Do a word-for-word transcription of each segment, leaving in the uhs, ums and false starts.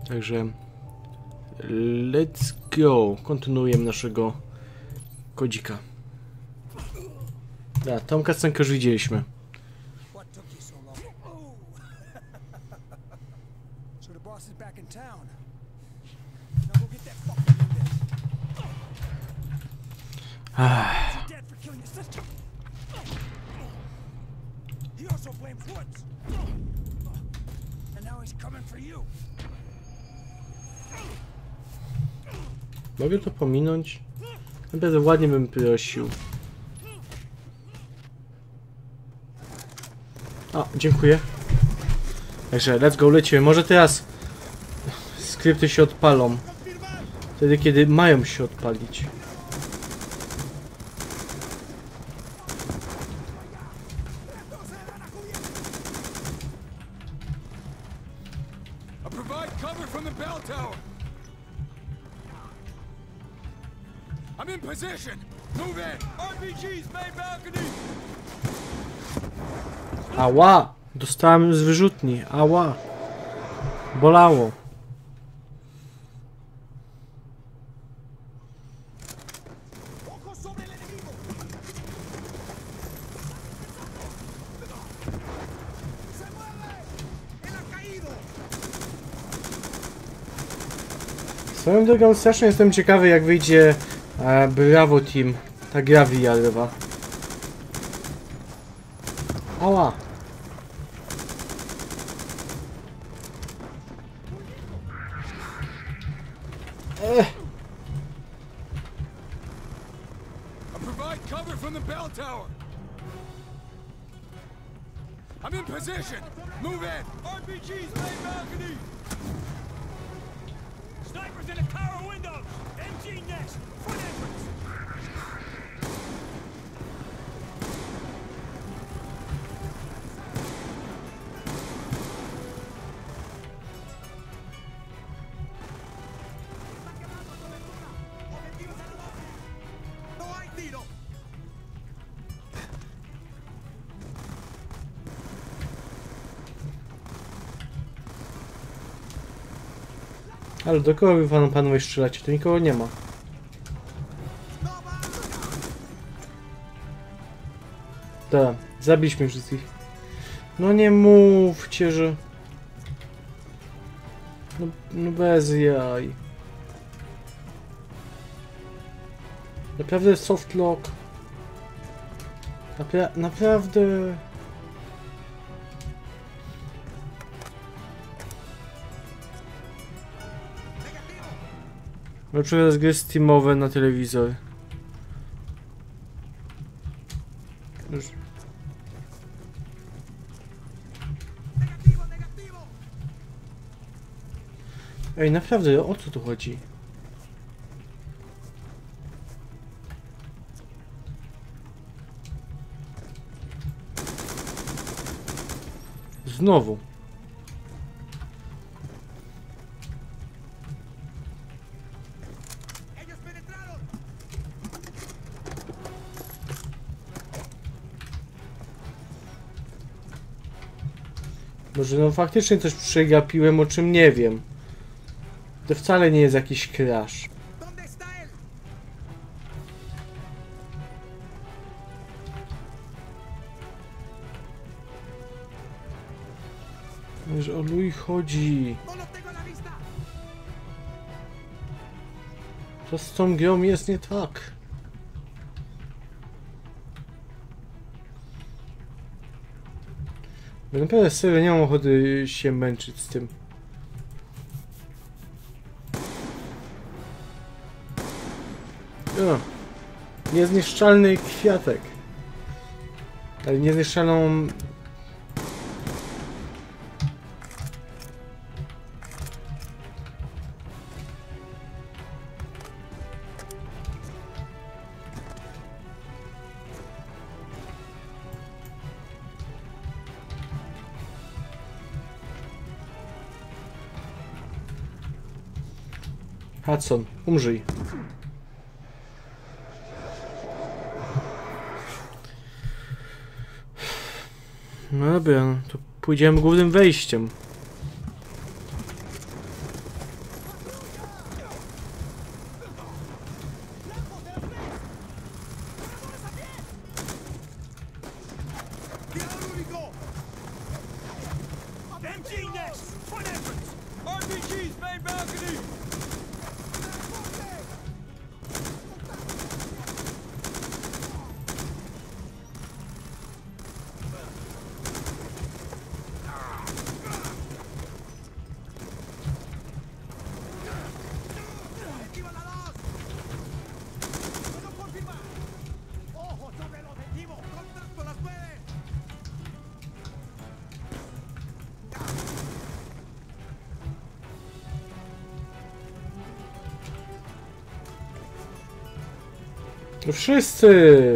Także let's go. Kontynuujemy naszego kodzika. Da, tą kacenkę już widzieliśmy. Ah. Mogę to pominąć? Naprawdę ładnie bym prosił. O, dziękuję. Także let's go, lecimy. Może teraz skrypty się odpalą. Wtedy, kiedy mają się odpalić. I'm in position. Move in. R P Gs main balcony. Ała! Dostałem z wyrzutni. Ała! Bolało. Swoją drogą strasznie jestem ciekawy, jak wyjdzie e, Bravo Team. Ta gra V R-owa. Ała! Ech. I'm in position. Move in. R P Gs main balcony. Snipers in the tower windows. M G next. Front entrance. Ale do kogo wy panu panowie strzelacie? Tu nikogo nie ma. Tak, zabiliśmy wszystkich. No nie mówcie, że... No, no bez jaj. Naprawdę softlock. Napra naprawdę... Na przykład gry steamowe na telewizor. Już. Ej, naprawdę, o co tu chodzi? Znowu. Może no faktycznie coś przegapiłem, o czym nie wiem. To wcale nie jest jakiś crash. Że o luj chodzi. Co z tą grą jest nie tak? Bo naprawdę serio nie mam ochoty się męczyć z tym. O, niezniszczalny kwiatek. Ale niezniszczalną... Hudson, umrzyj. No dobra, to pójdziemy głównym wejściem. balcony! No wszyscy!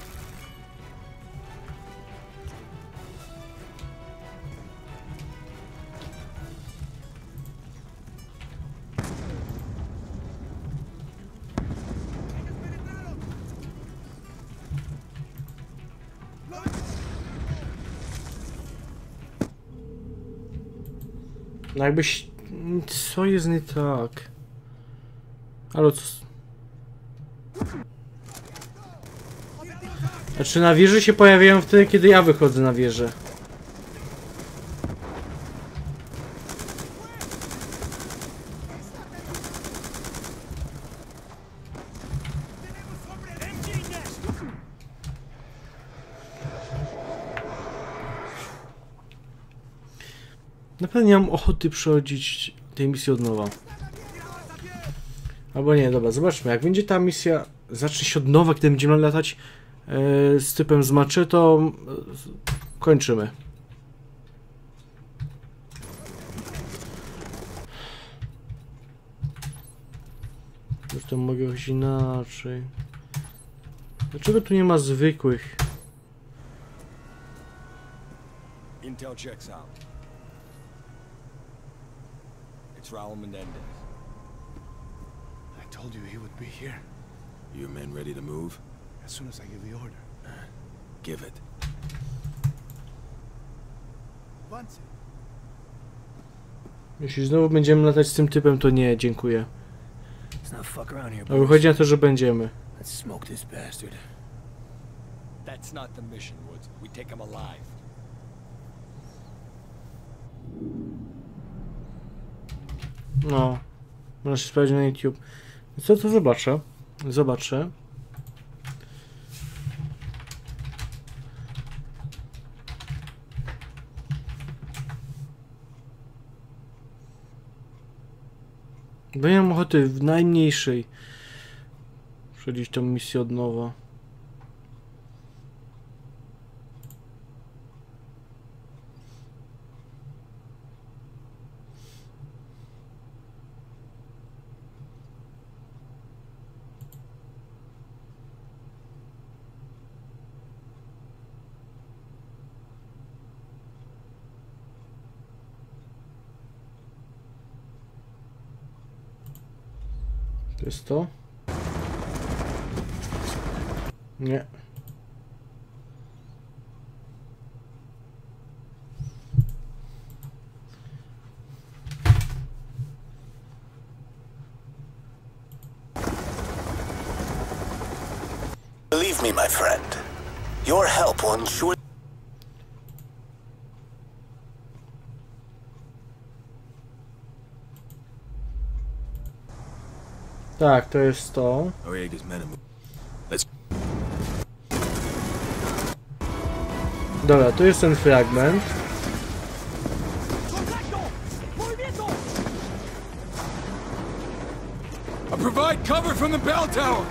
No jakbyś... Co jest nie tak? Ale co... Znaczy na wieży się pojawiają wtedy, kiedy ja wychodzę na wieżę. Na pewno nie mam ochoty przechodzić tej misji od nowa. Albo nie, dobra, zobaczmy. Jak będzie ta misja, zacznie się od nowa, kiedy będziemy latać yy, z typem z maczetą, yy, kończymy. Już to mogę chodzić inaczej. Dlaczego tu nie ma zwykłych? Intel checks out. It's Raul Menendez. I told you he would be here. Your men ready to move? As soon as I give the order. Give it. Once. Jeśli znowu będziemy latać z tym typem, to nie, dziękuję. Let's not fuck around here, A wychodzi na to, że będziemy. Let's smoke this bastard. That's not the mission, Woods. We take him alive. No. Można się sprawdzić na YouTube. Co to zobaczę? Zobaczę. Bo nie mam ochoty w najmniejszej przechodzić tą misję od nowa. To jest to? Nie. Believe me, my friend. Your help will ensure... Tak, to jest to. Noriega's men are moving. Let's... Dobra, tu jest ten fragment. I'll provide cover from the bell tower!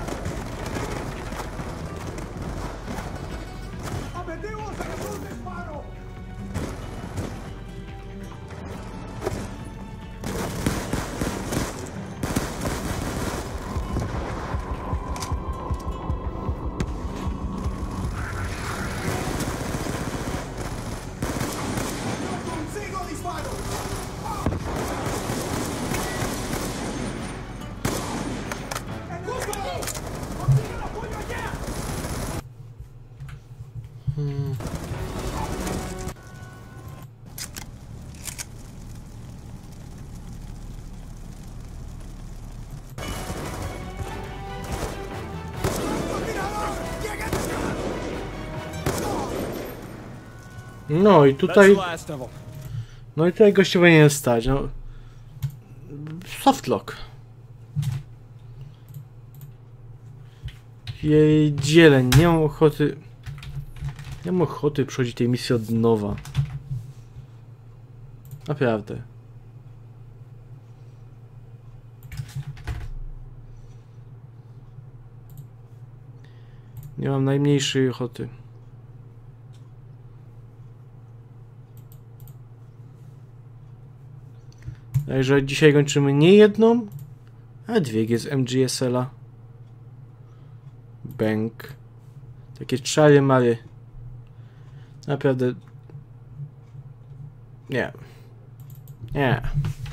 No i tutaj... That's the last of them. No i tutaj goście powinien stać, no. Softlock. Jej dzieleń, nie mam ochoty... Nie mam ochoty przechodzić tej misji od nowa. Naprawdę. Nie mam najmniejszej ochoty. Także dzisiaj kończymy nie jedną, a dwie G z M G S L a. Bęk. Takie czary mary. Naprawdę. Nie. Nie.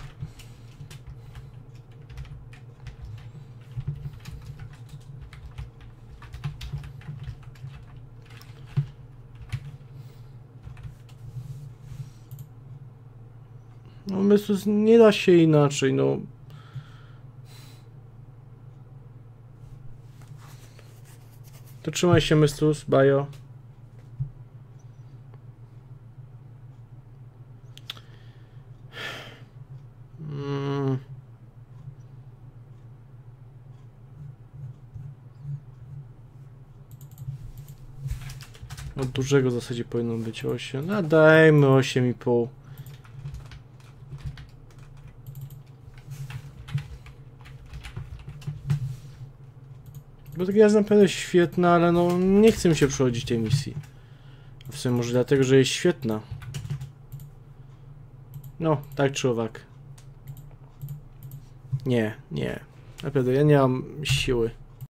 No myślę, nie da się inaczej, no. To trzymaj się, Mystus, bajo. Mm. Od dużego w zasadzie powinno być osiem. No dajmy osiem i pół. Bo tak jest naprawdę świetna, ale no nie chcę mi się przechodzić tej misji. W sumie może dlatego, że jest świetna. No, tak czy owak. Nie, nie. Naprawdę, ja nie mam siły.